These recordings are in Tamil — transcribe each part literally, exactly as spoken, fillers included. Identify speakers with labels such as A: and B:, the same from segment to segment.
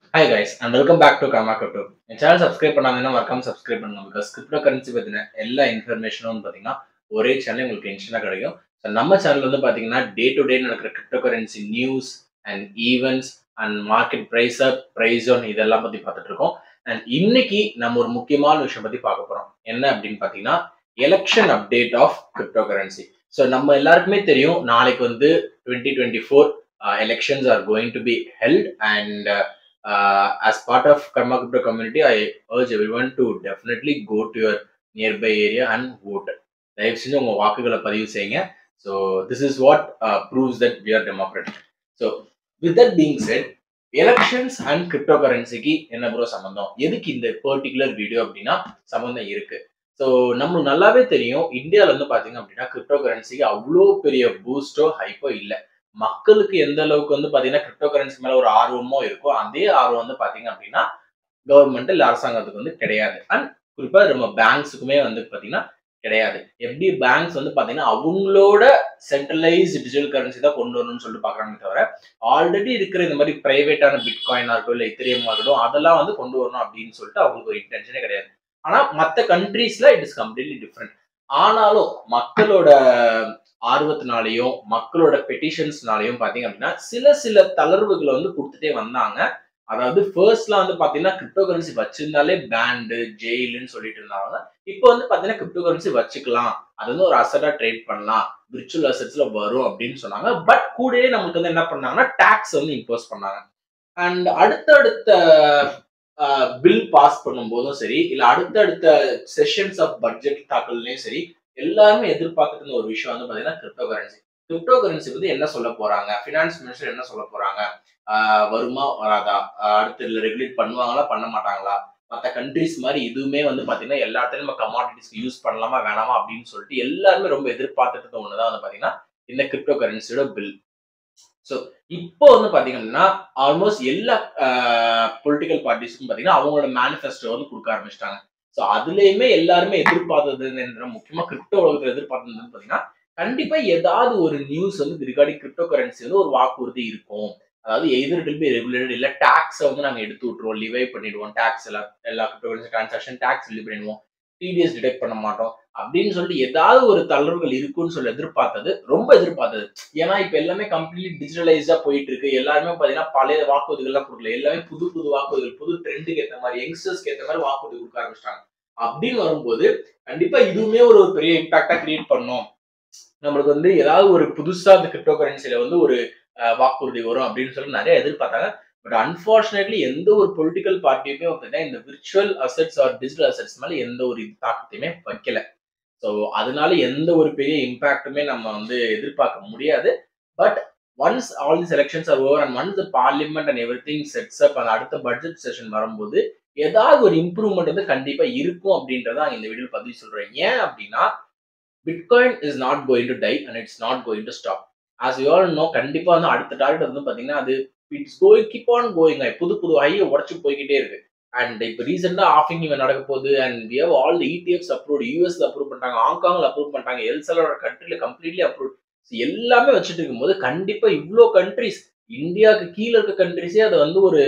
A: Hi guys and welcome back to Karma Crypto. என் சேனல் சப்ஸ்கிரைப் பண்ணாங்கன்னா மறக்காம சப்ஸ்கிரைப் பண்ணுங்க பிகாஸ் கிரிப்டோ கரன்சி பத்தின எல்லா இன்ஃபர்மேஷனும் பார்த்தீங்கன்னா ஒரே சேனல் உங்களுக்கு இன்ஸ்டன்டா கிடைக்கும். ஸோ நம்ம சேனல் வந்து பார்த்தீங்கன்னா டே டு டே நடக்கிற crypto currency news and events and market price up price one இதெல்லாம் பத்தி பார்த்துட்டு இருக்கோம். அண்ட் இன்னைக்கு நம்ம ஒரு முக்கியமான விஷயம் பத்தி பார்க்க போறோம். என்ன அப்படின்னு பார்த்தீங்கன்னா election update of crypto currency. So நம்ம எல்லாருக்குமே தெரியும் நாளைக்கு வந்து twenty twenty four elections are going to be held and Uh, as part of Karma Crypto community, I urge everyone to definitely go to your nearby area and vote. தயவு செஞ்சு உங்க வாக்குகளை பதிவு செய்யுங்க. So this is what uh, proves that we are democratic. So with that being said, elections and cryptocurrency என்ன ப்ரோ சம்பந்தம்? எதுக்கு இந்த பர்டிகுலர் வீடியோ அப்படின்னா சம்பந்தம் இருக்கு. ஸோ நம்மளுக்கு நல்லாவே தெரியும் இந்தியாவில் வந்து பார்த்தீங்க அப்படின்னா கிரிப்டோ கரன்சிக்கு அவ்வளோ பெரிய பூஸ்டோ ஹைப்போ இல்லை. மக்களுக்கு எந்த அளவுக்கு வந்து பாத்தீங்கன்னா கிரிப்டோ கரன்சி மேல ஒரு ஆர்வமோ இருக்கோ அதே ஆர்வம் வந்து பாத்தீங்க அப்படின்னா கவர்மெண்ட் இல்ல அரசாங்கத்துக்கு வந்து கிடையாது. அண்ட் குறிப்பா நம்ம பேங்க்ஸுக்குமே வந்து பாத்தீங்கன்னா கிடையாது. எப்படி பேங்க்ஸ் வந்து பாத்தீங்கன்னா அவங்களோட சென்ட்ரலைஸ் டிஜிட்டல் கரன்சி தான் கொண்டு வரணும்னு சொல்லிட்டு பாக்குறாங்க தவிர ஆல்ரெடி இருக்கிற இந்த மாதிரி பிரைவேட்டான பிட்காயினா இருக்கட்டும் இல்ல இத்திரியம் ஆகட்டும் அதெல்லாம் வந்து கொண்டு வரணும் அப்படின்னு சொல்லிட்டு அவங்களுக்கு ஒரு இன்டென்ஷனே கிடையாது. ஆனா மற்ற கண்ட்ரீஸ்ல இட் இஸ் கம்ப்ளீட்லி டிஃப்ரெண்ட். ஆனாலும் மக்களோட ஆர்வத்தினாலையும் மக்களோட பெட்டிஷன்ஸ்னாலையும் பாத்தீங்க அப்படின்னா சில சில தளர்வுகளை வந்து கொடுத்துட்டே வந்தாங்க. அதாவது ஃபர்ஸ்ட்லாம் வந்து பாத்தீங்கன்னா கிரிப்டோ கரன்சி வச்சிருந்தாலே பேண்டு ஜெயிலுன்னு சொல்லிட்டு இருந்தாங்க. இப்போ வந்து பாத்தீங்கன்னா கிரிப்டோ கரன்சி வச்சுக்கலாம், அது வந்து ஒரு அசட்டா ட்ரேட் பண்ணலாம், விர்ச்சுவல் அசெட்ஸ்ல வரும் அப்படின்னு சொன்னாங்க. பட் கூடயே நமக்கு வந்து என்ன பண்ணாங்கன்னா டாக்ஸ் வந்து இம்போஸ் பண்ணாங்க. அண்ட் அடுத்தடுத்த பில் பாஸ் பண்ணும் போதும் சரி இல்ல அடுத்தடுத்த செஷன்ஸ் ஆஃப் பட்ஜெட் தாக்கல்லையும் சரி எல்லாருமே எதிர்பார்த்துட்டு இருந்த ஒரு விஷயம் வந்து பாத்தீங்கன்னா கிரிப்டோ கரன்சி. கிரிப்டோ கரன்சி வந்து என்ன சொல்ல போறாங்க, பினான்ஸ் மினிஸ்டர் என்ன சொல்ல போறாங்க, ஆஹ் வருமா வராதா, அடுத்து ரெகுலேட் பண்ணுவாங்களா பண்ண மாட்டாங்களா, மற்ற கண்ட்ரிஸ் மாதிரி இதுவுமே வந்து பாத்தீங்கன்னா எல்லா இடத்துலயும் நம்ம கமாடிட்டிஸ்க்கு யூஸ் பண்ணலாமா வேணாமா அப்படின்னு சொல்லிட்டு எல்லாருமே ரொம்ப எதிர்பார்த்துட்டு இருந்த ஒண்ணுதான் வந்து பாத்தீங்கன்னா இந்த கிரிப்டோ கரன்சியோட பில். ஸோ இப்போ வந்து பாத்தீங்கன்னா ஆல்மோஸ்ட் எல்லா பொலிட்டிக்கல் பார்ட்டிஸ்க்கும் பாத்தீங்கன்னா அவங்களோட மேனிஃபெஸ்டோ வந்து கொடுக்க ஆரம்பிச்சிட்டாங்க. ஸோ அதுலயுமே எல்லாருமே எதிர்பார்த்தது முக்கியமா கிரிப்டோ உலகத்துல எதிர்பார்த்தது பாத்தீங்கன்னா கண்டிப்பா ஏதாவது ஒரு நியூஸ் வந்து ரிகார்டிங் கிரிப்டோ கரன்சி வந்து ஒரு வாக்குறுதி இருக்கும். அதாவது எதிர் இட் பி ரெகுலேட்டட் இல்ல டாக்ஸ் வந்து நாங்க எடுத்து விட்டுருவோம், லிவை பண்ணிடுவோம், டாக்ஸ் எல்லாம் எல்லா crypto currency transaction tax levy பண்ணிடுவோம், டிடிஎஸ் டிடெக்ட் பண்ண மாட்டோம் அப்படின்னு சொல்லிட்டு ஏதாவது ஒரு தளர்வுகள் இருக்குன்னு சொல்லி எதிர்பார்த்தது ரொம்ப எதிர்பார்த்தது. ஏன்னா இப்ப எல்லாமே கம்ப்ளீட்லி டிஜிட்டலைஸா போயிட்டு இருக்கு. எல்லாருமே பாத்தீங்கன்னா பழைய வாக்குறுதிகள் எல்லாம் கொடுக்கல, எல்லாமே புது புது வாக்குறுதிகள் புது ட்ரெண்டுக்கு ஏற்ற மாதிரி யங்ஸ்டர்ஸ்க்கு ஏற்ற மாதிரி வாக்குறுதி கொடுக்க ஆரம்பிச்சிட்டாங்க. அப்படின்னு வரும்போது கண்டிப்பா இதுவுமே ஒரு பெரிய இம்பாக்டா கிரியேட் பண்ணும். நம்மளுக்கு வந்து ஏதாவது ஒரு புதுசா இந்த கிரிப்டோ கரன்சில வந்து ஒரு வாக்குறுதி வரும் அப்படின்னு சொல்லி நிறைய எதிர்பார்த்தாங்க. பட் அன்பார்ச்சுனேட்லி எந்த ஒரு பொலிட்டிக்கல் பார்ட்டியுமே வந்து இந்த virtual assets or digital assets மேல எந்த ஒரு தாக்கத்தையுமே வைக்கல. ஸோ அதனால எந்த ஒரு பெரிய இம்பாக்டுமே நம்ம வந்து எதிர்பார்க்க முடியாது. But once all the elections are over and once the parliament and everything sets up அந்த அடுத்த பட்ஜெட் செஷன் வரும்போது ஏதாவது ஒரு இம்ப்ரூவ்மெண்ட் வந்து கண்டிப்பா இருக்கும் அப்படின்றத இந்த வீடியோ பதிவு சொல்றேன். ஏன் அப்படின்னா bitcoin is not going to die and it's not going to stop. As you all know கண்டிப்பா வந்து அடுத்த டார்கெட் வந்து பாத்தீங்கன்னா அது it's going keep on going, புது புது ஹையை உடச்சு போய்கிட்டே இருக்கு. அண்ட் இப்போ ரீசெண்டா ஆஃபிங் இவன் நடக்க போகுது and we have all the ETFs approve, யூஎஸ்ல அப்ரூவ் பண்ணிட்டாங்க, ஹாங்காங்ல அப்ரூவ் பண்ணிட்டாங்க, எல்சலோட கண்ட்ரில கம்ப்ளீட்லி அப்ரூவ். எல்லாமே வச்சுட்டு இருக்கும்போது கண்டிப்பா இவ்வளோ கண்ட்ரிஸ் இந்தியாவுக்கு கீழே இருக்க கண்ட்ரிஸே அதை வந்து ஒரு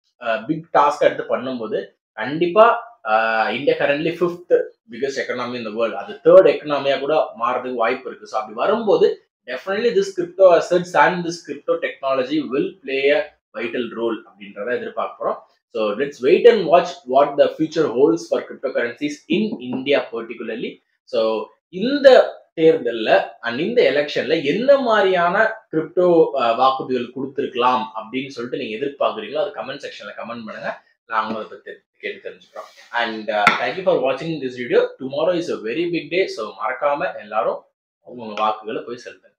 A: பிக் டாஸ்க் எடுத்து பண்ணும்போது கண்டிப்பா India currently fifth biggest economy in the world, அது தேர்ட் எக்கனாமியா கூட மாறதுக்கு வாய்ப்பு இருக்கு. ஸோ அப்படி வரும்போது definitely this crypto assets and this crypto technology will play a vital role அப்படின்றத எதிர்பார்க்க போறோம். So let's wait and watch what the future holds for cryptocurrencies in India particularly. So இந்த தேர்தல்ல அண்ட் இந்த எலெக்ஷன்ல என்ன மாதிரியான கிரிப்டோ வாக்குறுதிகள் கொடுத்திருக்கலாம் அப்படின்னு சொல்லிட்டு நீங்க எதிர்பார்க்குறீங்களோ அது கமெண்ட் செக்ஷன்ல கமெண்ட் பண்ணுங்க. நாங்களும் அதை பத்தி கேட்டு தெரிஞ்சுக்கிறோம். அண்ட் தேங்க்யூ ஃபார் வாட்சிங் this video. Tomorrow is a very big day. So மறக்காம எல்லாரும் அவங்க வாக்குகளை போய் செலுத்துங்க.